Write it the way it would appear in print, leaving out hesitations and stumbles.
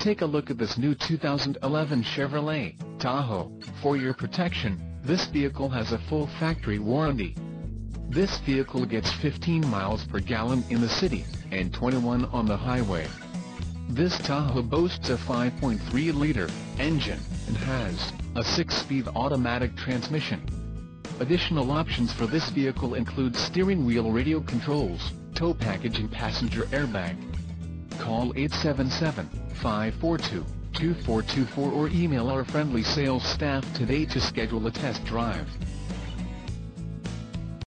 Take a look at this new 2011 Chevrolet Tahoe. For your protection, this vehicle has a full factory warranty. This vehicle gets 15 miles per gallon in the city, and 21 on the highway. This Tahoe boasts a 5.3-liter engine, and has a 6-speed automatic transmission. Additional options for this vehicle include steering wheel radio controls, tow package and passenger airbag. Call 877-542-2424 or email our friendly sales staff today to schedule a test drive.